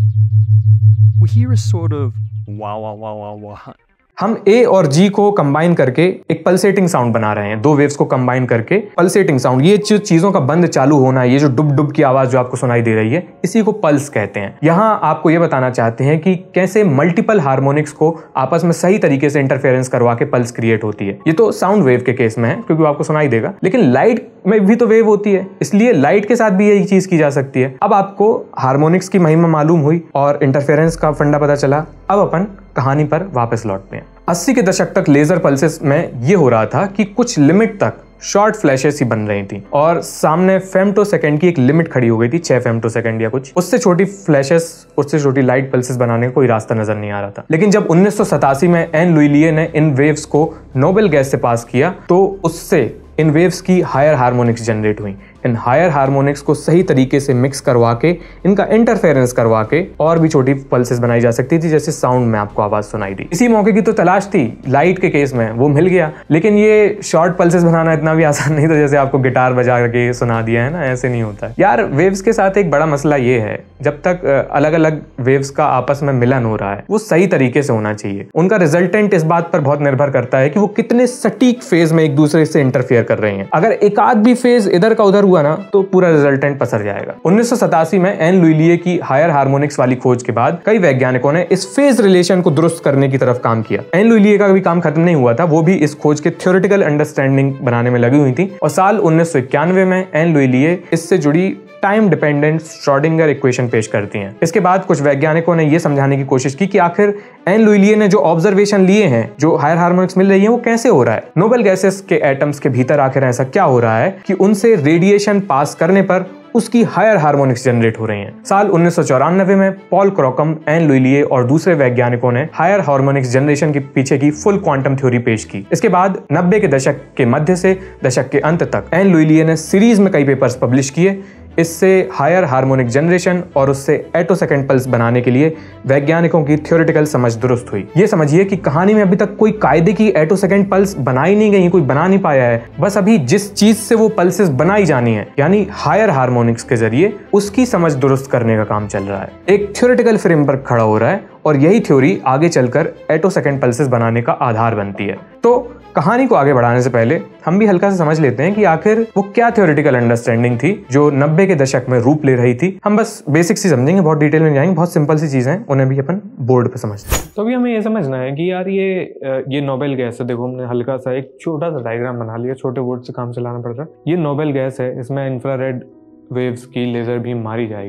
We hear a sort of wah wah wah wah wah. हम ए और जी को कंबाइन करके एक पल्सेटिंग साउंड बना रहे हैं। दो वेव्स को कंबाइन करके पल्सेटिंग साउंड, ये जो चीजों का बंद चालू होना, ये जो डुब डुब की आवाज जो आपको सुनाई दे रही है, इसी को पल्स कहते हैं। यहाँ आपको ये बताना चाहते हैं कि कैसे मल्टीपल हार्मोनिक्स को आपस में सही तरीके से इंटरफेरेंस करवा के पल्स क्रिएट होती है। ये तो साउंड वेव के केस में है क्योंकि वो आपको सुनाई देगा, लेकिन लाइट में भी तो वेव होती है, इसलिए लाइट के साथ भी यही चीज की जा सकती है। अब आपको हार्मोनिक्स की महिमा मालूम हुई और इंटरफेरेंस का फंडा पता चला। अब अपन कहानी पर वापस लौटते हैं। अस्सी के दशक तक लेजर पल्सेस में ये हो रहा था कि कुछ लिमिट तक शॉर्ट फ्लैशेस ही बन रही थी और सामने फेम्टो सेकंड की एक लिमिट खड़ी हो गई थी, छह फेम्टो सेकंड या कुछ। उससे छोटी फ्लैशेस, उससे छोटी लाइट पल्सेस बनाने का कोई रास्ता नजर नहीं आ रहा था। लेकिन जब उन्नीस सौ सतासी में एन लुइलिए ने इन वेव्स को नोबेल गैस से पास किया तो उससे इन वेव्स की हायर हार्मोनिक्स जनरेट हुई। इन हायर हार्मोनिक्स को सही तरीके से मिक्स करवा के, इनका इंटरफेरेंस करवा के और भी छोटी पल्सेस बनाई जा सकती थी, जैसे साउंड में आपको आवाज सुनाई दी। इसी मौके की तो तलाश थी लाइट के केस में, वो मिल गया। लेकिन ये शॉर्ट पल्सेस बनाना इतना भी आसान नहीं था जैसे आपको गिटार बजा के सुना दिया है ना, ऐसे नहीं होता है यार। वेव्स के साथ एक बड़ा मसला ये है, जब तक अलग अलग वेव्स का आपस में मिलन हो रहा है वो सही तरीके से होना चाहिए। उनका रिजल्टेंट इस बात पर बहुत निर्भर करता है कि वो कितने सटीक फेज में एक दूसरे से इंटरफेयर कर रहे हैं। अगर एक आध भी फेज इधर का उधर हुआ ना तो पूरा रिजल्टेंट पसर जाएगा। उन्नीस सौ सतासी में एन लुइलिए की हायर हार्मोनिक्स वाली खोज के बाद कई वैज्ञानिकों ने इस फेज रिलेशन को दुरुस्त करने की तरफ काम किया। एन लुइलिए का भी काम खत्म नहीं हुआ था, वो भी इस खोज के थ्योरेटिकल अंडरस्टैंडिंग बनाने में लगी हुई थी। और साल उन्नीस सौ इक्यानवे में एन लुइलिए इससे जुड़ी टाइम डिपेंडेंट श्रोडिंगर इक्वेशन पेश करती हैं। इसके बाद कुछ वैज्ञानिकों ने यह समझाने की कोशिश की कि आखिर एन लुइलिए ने जो ऑब्जर्वेशन लिए हैं, जो हायर हार्मोनिक्स मिल रही है, वो कैसे हो रहा है। नोबेल गैसेस के एटम्स के भीतर आखिर ऐसा क्या हो रहा है कि उनसे रेडिएशन पास करने पर उसकी हायर हार्मोनिक्स जनरेट हो रही हैं। साल उन्नीस सौ चौरानवे में पॉल क्रॉकम, एन लुइलिए और दूसरे वैज्ञानिकों ने हायर हार्मोनिक्स जनरेशन के पीछे की फुल क्वांटम थ्योरी पेश की। इसके बाद नब्बे के दशक के मध्य से दशक के अंत तक एन लुइलिए ने सीरीज में कई पेपर्स पब्लिश किए। इससे हायर हार्मोनिक जनरेशन और उससे एटो सेकंड पल्स बनाने के लिए वैज्ञानिकों की थ्योरेटिकल समझ दुरुस्त हुई। ये समझिए कि कहानी में अभी तक कोई कायदे की एटो सेकंड पल्स बनाई नहीं गई, कोई बना नहीं पाया है। बस अभी जिस चीज से वो पल्सेस बनाई जानी है, यानी हायर हार्मोनिक्स के जरिए, उसकी समझ दुरुस्त करने का काम चल रहा है। एक थ्योरेटिकल फ्रेमवर्क खड़ा हो रहा है और यही थ्योरी आगे चलकर एटो सेकंड पल्सेस बनाने का आधार बनती है। तो कहानी को आगे बढ़ाने से पहले हम भी हल्का सा समझ लेते हैं कि आखिर वो क्या थ्योरेटिकल अंडरस्टैंडिंग थी जो नब्बे के दशक में रूप ले रही थी। हम बस बेसिक्स ही समझेंगे, बहुत डिटेल में जाएंगे, बहुत सिंपल सी चीजें हैं, उन्हें भी अपन बोर्ड पे समझते हैं। तो अभी हमें ये समझना है कि यार ये ये नोबेल गैस है। देखो हमने हल्का सा एक छोटा सा डायग्राम बना लिया, छोटे बोर्ड से काम चलाना पड़ रहा है। ये नोबेल गैस है, इसमें इंफ्रारेड वेव्स की लेजर बीम मारी जाएगी।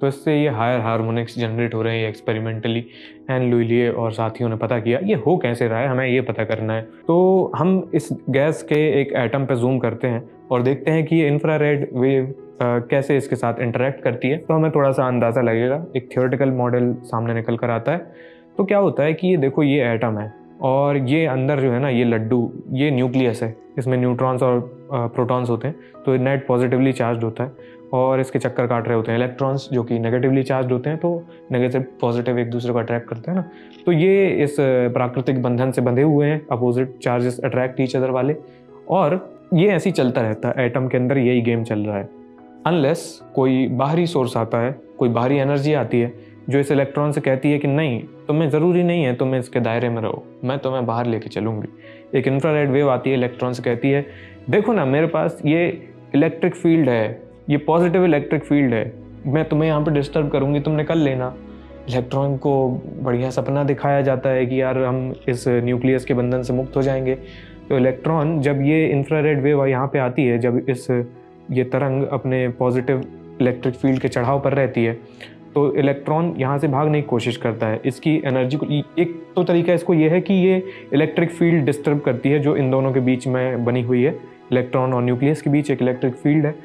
तो इससे ये हायर हार्मोनिक्स जनरेट हो रहे हैं एक्सपेरिमेंटली। एन लुइलिए और साथियों ने पता किया ये हो कैसे रहा है, हमें ये पता करना है। तो हम इस गैस के एक एटम पे जूम करते हैं और देखते हैं कि ये इंफ्रारेड वेव कैसे इसके साथ इंटरेक्ट करती है, तो हमें थोड़ा सा अंदाज़ा लगेगा। एक थियोरेटिकल मॉडल सामने निकल कर आता है। तो क्या होता है कि ये देखो ये एटम है और ये अंदर जो है ना ये लड्डू, ये न्यूक्लियस है, इसमें न्यूट्रॉन्स और प्रोटॉन्स होते हैं। तो नेट पॉजिटिवली चार्ज होता है और इसके चक्कर काट रहे होते हैं इलेक्ट्रॉन्स जो कि नेगेटिवली चार्ज होते हैं। तो नेगेटिव पॉजिटिव एक दूसरे को अट्रैक्ट करते हैं ना, तो ये इस प्राकृतिक बंधन से बंधे हुए हैं, opposite charges attract each other वाले, और ये ऐसे ही चलता रहता है। एटम के अंदर यही गेम चल रहा है, अनलेस कोई बाहरी सोर्स आता है, कोई बाहरी एनर्जी आती है जो इस इलेक्ट्रॉन से कहती है कि नहीं, तुम्हें ज़रूरी नहीं है तुम्हें इसके दायरे में रहो, मैं तुम्हें बाहर लेके चलूँगी। एक इंफ्रारेड वेव आती है इलेक्ट्रॉन से कहती है देखो ना मेरे पास ये इलेक्ट्रिक फील्ड है, ये पॉजिटिव इलेक्ट्रिक फील्ड है, मैं तुम्हें यहाँ पे डिस्टर्ब करूँगी, तुम निकल लेना। इलेक्ट्रॉन को बढ़िया सपना दिखाया जाता है कि यार हम इस न्यूक्लियस के बंधन से मुक्त हो जाएंगे। तो इलेक्ट्रॉन जब ये इंफ्रारेड वेव यहाँ पे आती है, जब इस ये तरंग अपने पॉजिटिव इलेक्ट्रिक फील्ड के चढ़ाव पर रहती है, तो इलेक्ट्रॉन यहाँ से भागने की कोशिश करता है। इसकी एनर्जी को, एक तो तरीका इसको ये है कि ये इलेक्ट्रिक फील्ड डिस्टर्ब करती है जो इन दोनों के बीच में बनी हुई है, इलेक्ट्रॉन और न्यूक्लियस के बीच एक इलेक्ट्रिक फील्ड है।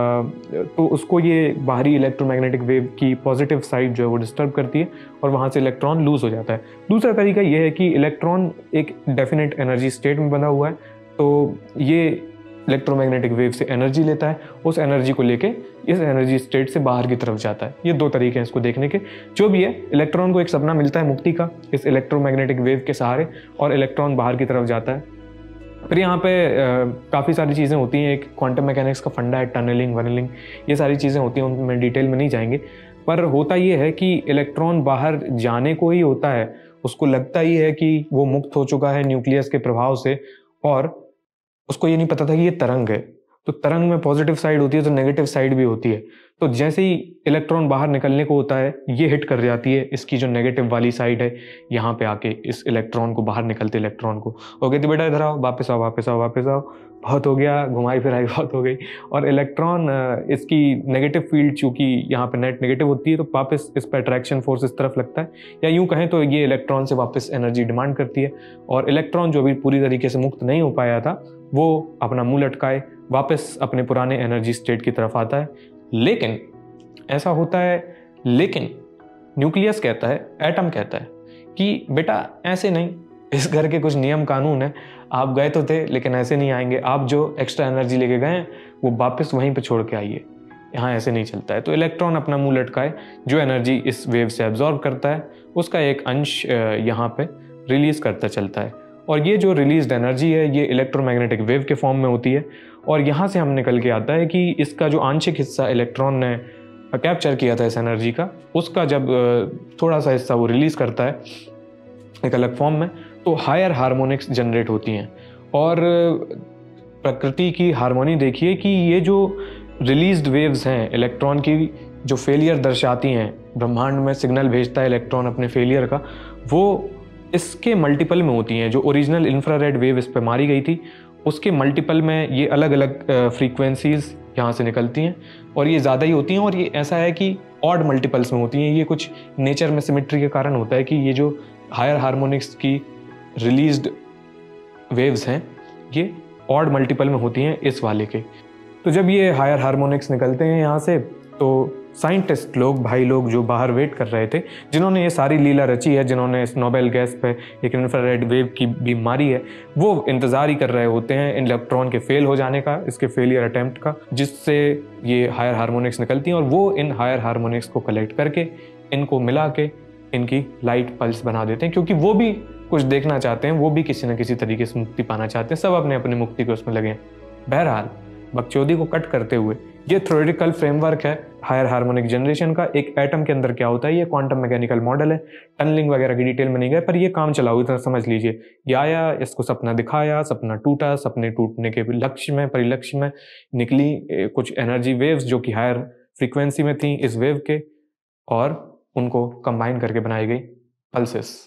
तो उसको ये बाहरी इलेक्ट्रोमैग्नेटिक वेव की पॉजिटिव साइड जो है वो डिस्टर्ब करती है और वहाँ से इलेक्ट्रॉन लूज हो जाता है। दूसरा तरीका ये है कि इलेक्ट्रॉन एक डेफिनेट एनर्जी स्टेट में बना हुआ है, तो ये इलेक्ट्रोमैग्नेटिक वेव से एनर्जी लेता है, उस एनर्जी को लेके इस एनर्जी स्टेट से बाहर की तरफ जाता है। ये दो तरीके हैं इसको देखने के। जो भी है, इलेक्ट्रॉन को एक सपना मिलता है मुक्ति का इस इलेक्ट्रोमैग्नेटिक वेव के सहारे, और इलेक्ट्रॉन बाहर की तरफ जाता है। फिर यहाँ पे काफ़ी सारी चीज़ें होती हैं, एक क्वांटम मैकेनिक्स का फंडा है, टनलिंग वनलिंग, ये सारी चीज़ें होती हैं, उनमें डिटेल में नहीं जाएंगे। पर होता ये है कि इलेक्ट्रॉन बाहर जाने को ही होता है, उसको लगता ही है कि वो मुक्त हो चुका है न्यूक्लियस के प्रभाव से, और उसको ये नहीं पता था कि ये तरंग है। तो तरंग में पॉजिटिव साइड होती है तो नेगेटिव साइड भी होती है। तो जैसे ही इलेक्ट्रॉन बाहर निकलने को होता है, ये हिट कर जाती है इसकी जो नेगेटिव वाली साइड है, यहाँ पे आके इस इलेक्ट्रॉन को, बाहर निकलते इलेक्ट्रॉन को, हो गई थी बेटा इधर आओ, वापस आओ वापस आओ वापस आओ, बहुत हो गया, घुमाई फिराई बहुत हो गई। और इलेक्ट्रॉन इसकी नेगेटिव फील्ड चूंकि यहाँ पे नेट नेगेटिव होती है, तो वापस इस पर अट्रैक्शन फोर्स इस तरफ लगता है, या यूँ कहें तो ये इलेक्ट्रॉन से वापस एनर्जी डिमांड करती है। और इलेक्ट्रॉन जो भी पूरी तरीके से मुक्त नहीं हो पाया था, वो अपना मुंह लटकाए वापस अपने पुराने एनर्जी स्टेट की तरफ आता है। लेकिन ऐसा होता है, लेकिन न्यूक्लियस कहता है, एटम कहता है कि बेटा ऐसे नहीं, इस घर के कुछ नियम कानून है, आप गए तो थे लेकिन ऐसे नहीं आएंगे, आप जो एक्स्ट्रा एनर्जी लेके गए वो वापस वहीं पे छोड़ के आइए, यहाँ ऐसे नहीं चलता है। तो इलेक्ट्रॉन अपना मुंह लटकाए, जो एनर्जी इस वेव से एब्जॉर्ब करता है उसका एक अंश यहाँ पे रिलीज करता चलता है, और ये जो रिलीज्ड एनर्जी है ये इलेक्ट्रोमैग्नेटिक वेव के फॉर्म में होती है। और यहाँ से हम निकल के आता है कि इसका जो आंशिक हिस्सा इलेक्ट्रॉन ने कैप्चर किया था इस एनर्जी का, उसका जब थोड़ा सा हिस्सा वो रिलीज करता है एक अलग फॉर्म में, तो हायर हार्मोनिक्स जनरेट होती हैं। और प्रकृति की हार्मोनी देखिए कि ये जो रिलीज्ड वेव्स हैं इलेक्ट्रॉन की, जो फेलियर दर्शाती हैं, ब्रह्मांड में सिग्नल भेजता है इलेक्ट्रॉन अपने फेलियर का, वो इसके मल्टीपल में होती हैं। जो ओरिजिनल इंफ्रारेड वेव इस पर मारी गई थी उसके मल्टीपल में ये अलग अलग फ्रीक्वेंसीज यहाँ से निकलती हैं, और ये ज़्यादा ही होती हैं, और ये ऐसा है कि ऑड मल्टीपल्स में होती हैं। ये कुछ नेचर में सिमेट्री के कारण होता है कि ये जो हायर हार्मोनिक्स की रिलीज्ड वेव्स हैं ये ऑड मल्टीपल में होती हैं इस वाले के। तो जब ये हायर हार्मोनिक्स निकलते हैं यहाँ से, तो साइंटिस्ट लोग, भाई लोग जो बाहर वेट कर रहे थे, जिन्होंने ये सारी लीला रची है, जिन्होंने इस नोबेल गैस पे एक इंफ्रारेड वेव की बीम मारी है, वो इंतज़ार ही कर रहे होते हैं इलेक्ट्रॉन के फेल हो जाने का, इसके फेलियर अटेम्प्ट का, जिससे ये हायर हार्मोनिक्स निकलती हैं। और वो इन हायर हार्मोनिक्स को कलेक्ट करके इनको मिला के इनकी लाइट पल्स बना देते हैं, क्योंकि वो भी कुछ देखना चाहते हैं, वो भी किसी न किसी तरीके से मुक्ति पाना चाहते हैं, सब अपने अपनी मुक्ति को उसमें लगे हैं। बहरहाल बकचोदी को कट करते हुए ये थ्योरेटिकल फ्रेमवर्क है हायर हार्मोनिक जनरेशन का। एक एटम के अंदर क्या होता है, ये क्वांटम मैकेनिकल मॉडल है, टनलिंग वगैरह की डिटेल में नहीं गए, पर ये काम चलाओ, इतना समझ लीजिए। ये आया, इसको सपना दिखाया, सपना टूटा, सपने टूटने के लक्ष्य में, परिलक्ष्य में निकली कुछ एनर्जी वेव्स जो कि हायर फ्रीक्वेंसी में थी इस वेव के, और उनको कंबाइन करके बनाई गई पल्सेस।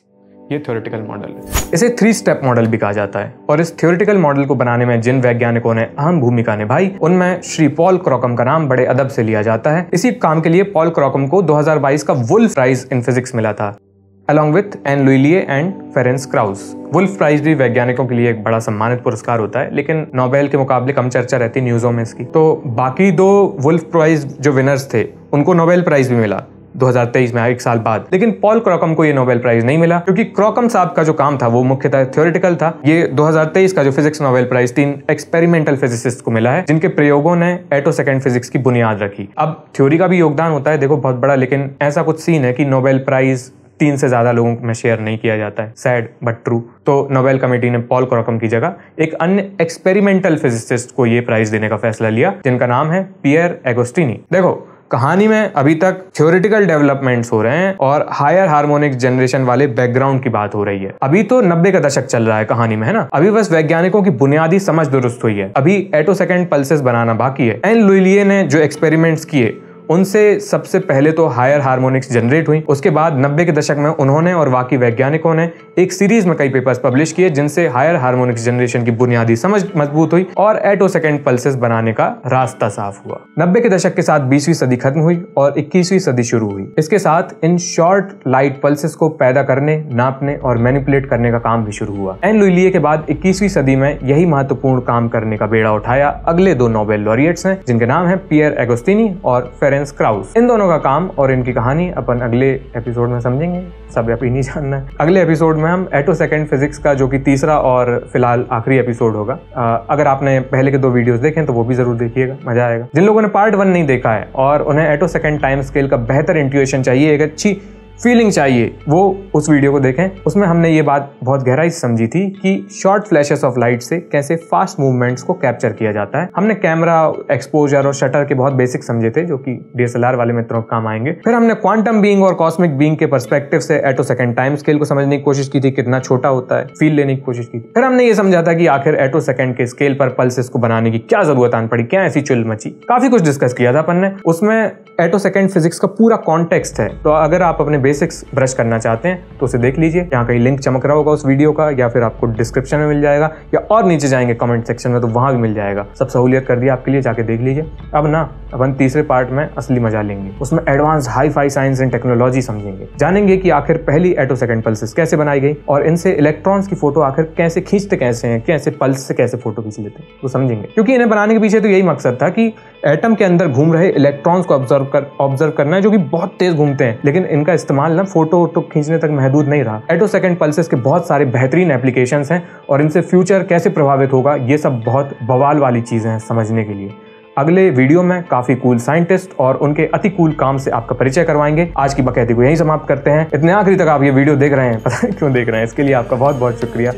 ये थ्योरेटिकल मॉडल है। इसे थ्री स्टेप मॉडल भी कहा जाता है और इस थ्योरेटिकल मॉडल को बनाने में जिन वैज्ञानिकों ने अहम भूमिका निभाई उनमें श्री पॉल क्रॉकम का नाम बड़े अदब से लिया जाता है। इसी काम के लिए पॉल क्रॉकम को दो हज़ार बाईस का वुल्फ प्राइज इन फिजिक्स मिला था, along with Anne L'Huillier and Ferenc Krausz. Wolf Prize भी वैज्ञानिकों के लिए एक बड़ा सम्मानित पुरस्कार होता है, लेकिन नोबेल के मुकाबले कम चर्चा रहती न्यूज़ों में इसकी। तो बाकी दो वुल्फ प्राइज जो विनर्स थे उनको नोबेल प्राइज भी मिला दो हज़ार तेईस में, एक साल बाद। लेकिन पॉल क्रॉकम को ये नोबेल प्राइज नहीं मिला क्योंकि क्रॉकम साहब का जो काम था वो मुख्यतः थ्योरेटिकल था। ये दो हज़ार तेईस का जो फिजिक्स नोबेल प्राइज तीन एक्सपेरिमेंटल फिजिसिस्ट को मिला है जिनके प्रयोगों ने एटोसेकेंड फिजिक्स की बुनियाद रखी। अब थ्योरी का भी योगदान होता है देखो बहुत बड़ा, लेकिन ऐसा कुछ सीन है कि नोबेल प्राइज तीन से ज्यादा लोगों में शेयर नहीं किया जाता है, सैड बट ट्रू। तो नोबेल कमेटी ने पॉल क्रॉकम की जगह एक अन्य एक्सपेरिमेंटल फिजिसिस्ट को ये प्राइज देने का फैसला लिया जिनका नाम है पियर एगोस्टिनी। देखो कहानी में अभी तक थ्योरेटिकल डेवलपमेंट्स हो रहे हैं और हायर हार्मोनिक जनरेशन वाले बैकग्राउंड की बात हो रही है। अभी तो नब्बे का दशक चल रहा है कहानी में, है ना। अभी बस वैज्ञानिकों की बुनियादी समझ दुरुस्त हुई है, अभी एटोसेकेंड पल्सेस बनाना बाकी है। एन लुइलिए ने जो एक्सपेरिमेंट्स किए उनसे सबसे पहले तो हायर हार्मोनिक्स जनरेट हुई, उसके बाद नब्बे के दशक में उन्होंने और बाकी वैज्ञानिकों ने एक सीरीज में कई पेपर्स पब्लिश किए जिनसे हायर हार्मोनिक्स जनरेशन की बुनियादी समझ मजबूत हुई और एटोसेकेंड पल्सेस बनाने का रास्ता साफ हुआ। नब्बे के दशक के साथ बीसवीं सदी खत्म हुई और इक्कीसवीं सदी शुरू हुई। इसके साथ इन शॉर्ट लाइट पल्सेस को पैदा करने, नापने और मैनिपुलेट करने का काम भी शुरू हुआ। एन लुइलिए के बाद इक्कीसवीं सदी में यही महत्वपूर्ण काम करने का बेड़ा उठाया अगले दो नोबेल लॉरिएट्स हैं जिनके नाम है पियर एगोस्टिनी और फेरेंस क्राउस। इन दोनों का काम और इनकी कहानी अपन अगले एपिसोड में समझेंगे, सब अभी नहीं जानना है। अगले एपिसोड में हम एटोसेकेंड फिजिक्स का जो कि तीसरा और फिलहाल आखिरी एपिसोड होगा। आ, अगर आपने पहले के दो वीडियोस देखे तो वो भी जरूर देखिएगा, मजा आएगा। जिन लोगों ने पार्ट वन नहीं देखा है और उन्हें एटोसेकेंड टाइम स्केल का बेहतर इंट्यूएशन चाहिए, एक अच्छी फीलिंग चाहिए, वो उस वीडियो को देखें। उसमें हमने ये बात बहुत गहराई से समझी थी कि शॉर्ट फ्लैशेस ऑफ लाइट से कैसे फास्ट मूवमेंट्स को कैप्चर किया जाता है। हमने कैमरा, एक्सपोजर और शटर के बहुत बेसिक समझे थे जो कि डीएसएलआर वाले मित्रों को काम आएंगे। फिर हमने क्वांटम बीइंग और कॉस्मिक बीइंग के पर्सपेक्टिव से एटोसेकेंड टाइम स्केल को समझने की कोशिश की थी, कितना छोटा होता है, फील लेने की कोशिश की। फिर हमने ये समझा था कि आखिर एटोसेकेंड के स्केल पर पल्सेस को बनाने की क्या जरूरत आन पड़ी, क्या ऐसी चुल मची। काफी कुछ डिस्कस किया था अपन ने। उसमें एटोसेकेंड फिजिक्स का पूरा कॉन्टेक्स्ट है, तो अगर आप अपने बेसिक्स ब्रश करना चाहते हैं तो उसे देख लीजिए। यहाँ कहीं लिंक चमक रहा होगा उस वीडियो का, या फिर आपको डिस्क्रिप्शन में मिल जाएगा, या और नीचे जाएंगे कमेंट सेक्शन में तो वहां भी मिल जाएगा। सब सहूलियत कर दिया आपके लिए, जाके देख लीजिए। अब ना अपन तीसरे पार्ट में असली मजा लेंगे, उसमें advance hi-fi science and technology समझेंगे, जानेंगे कि आखिर पहली एटोसेकेंड पल्सेस कैसे बनाई गई और इनसे इलेक्ट्रॉन्स की फोटो आखिर कैसे खींचते कैसे हैं, कैसे पल्स से कैसे फोटो खींच लेते हैं, वो समझेंगे। क्योंकि इन्हें बनाने के पीछे तो यही मकसद था कि एटम के अंदर घूम रहे इलेक्ट्रॉन्स को ऑब्जर्व कर ऑब्जर्व करना है जो कि बहुत तेज घूमते हैं, लेकिन इनका इस्तेमाल ना फोटो तो खींचने तक महदूद नहीं रहा। एटोसेकेंड पल्सेस के बहुत सारे बेहतरीन एप्लीकेशंस हैं और इनसे फ्यूचर कैसे प्रभावित होगा ये सब बहुत बवाल वाली चीजें हैं समझने के लिए। अगले वीडियो में काफी कूल साइंटिस्ट और उनके अति कूल काम से आपका परिचय करवाएंगे। आज की बकैती को यहीं समाप्त करते हैं। इतने आखिरी तक आप ये वीडियो देख रहे हैं, पता नहीं क्यों देख रहे हैं, इसके लिए आपका बहुत बहुत शुक्रिया।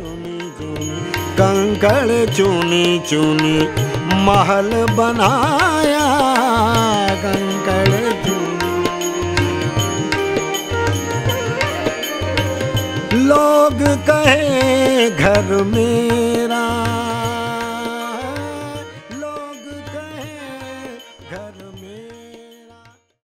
कंकड़ चुनी चुनी महल बनाया, कंकड़ लोग कहे घर मेरा, लोग कहे घर